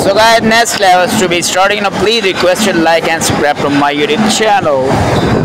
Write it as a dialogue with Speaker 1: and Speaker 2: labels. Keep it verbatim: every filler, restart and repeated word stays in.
Speaker 1: So guys, next level to be starting. Now please request to like and subscribe to my YouTube channel.